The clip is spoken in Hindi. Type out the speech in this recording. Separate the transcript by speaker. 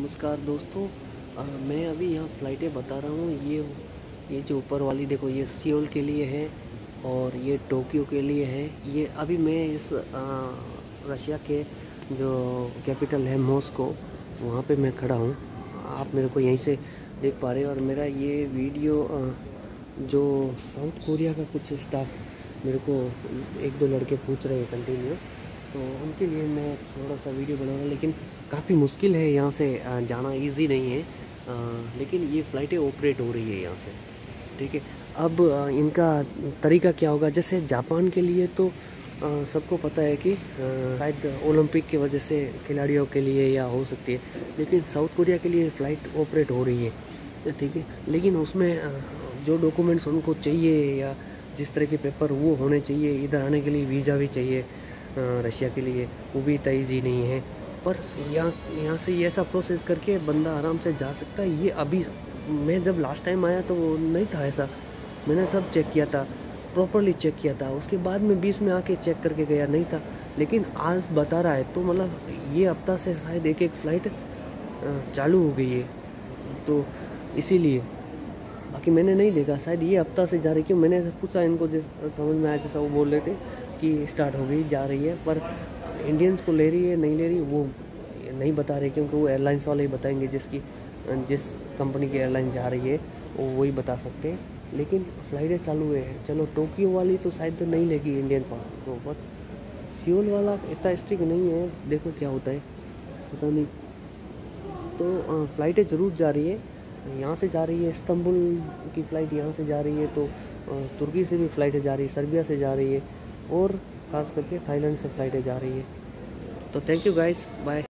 Speaker 1: नमस्कार दोस्तों। मैं अभी यहाँ फ़्लाइटें बता रहा हूँ। ये जो ऊपर वाली देखो, ये सियोल के लिए है और ये टोक्यो के लिए है। ये अभी मैं इस रशिया के जो कैपिटल है मॉस्को, वहाँ पे मैं खड़ा हूँ। आप मेरे को यहीं से देख पा रहे हो। और मेरा ये वीडियो जो साउथ कोरिया का कुछ स्टाफ मेरे को एक दो लड़के पूछ रहे हैं कंटिन्यू, तो उनके लिए मैं थोड़ा सा वीडियो बना रहा हूँ। लेकिन काफ़ी मुश्किल है यहाँ से जाना, इजी नहीं है। लेकिन ये फ़्लाइटें ऑपरेट हो रही है यहाँ से, ठीक है। अब इनका तरीका क्या होगा, जैसे जापान के लिए तो सबको पता है कि शायद ओलंपिक की वजह से खिलाड़ियों के लिए या हो सकती है, लेकिन साउथ कोरिया के लिए फ़्लाइट ऑपरेट हो रही है, ठीक है। लेकिन उसमें जो डॉक्यूमेंट्स उनको चाहिए या जिस तरह के पेपर वो होने चाहिए, इधर आने के लिए वीज़ा भी चाहिए रशिया के लिए, वो भी इतना ईजी नहीं है। पर यहाँ से ये ऐसा प्रोसेस करके बंदा आराम से जा सकता है। ये अभी मैं जब लास्ट टाइम आया तो वो नहीं था ऐसा। मैंने सब चेक किया था, प्रॉपरली चेक किया था। उसके बाद में 20 में आके चेक करके गया, नहीं था। लेकिन आज बता रहा है तो मतलब ये हफ्ता से शायद एक फ़्लाइट चालू हो गई है, तो इसीलिए। बाकी मैंने नहीं देखा, शायद ये हफ्ता से जा रही। क्यों, मैंने पूछा इनको, जिस समझ में आया जैसा वो बोल रहे थे कि स्टार्ट हो गई, जा रही है। पर इंडियंस को ले रही है नहीं ले रही वो नहीं बता रहे, क्योंकि वो एयरलाइंस वाले ही बताएंगे। जिस कंपनी की एयरलाइन जा रही है वो वही बता सकते हैं। लेकिन फ़्लाइटें चालू है। चलो, टोक्यो वाली तो शायद नहीं लेगी इंडियन पासपोर्ट को, पर सियोल वाला इतना स्ट्रिक्ट नहीं है। देखो क्या होता है, पता नहीं। तो फ़्लाइटें ज़रूर जा रही है, यहाँ से जा रही है। इस्तांबुल की फ़्लाइट यहाँ से जा रही है, तो तुर्की से भी फ़्लाइटें जा रही है, सर्बिया से जा रही है, और ख़ास करके थाईलैंड से फ़्लाइटें जा रही है। तो थैंक यू गाइस, बाय।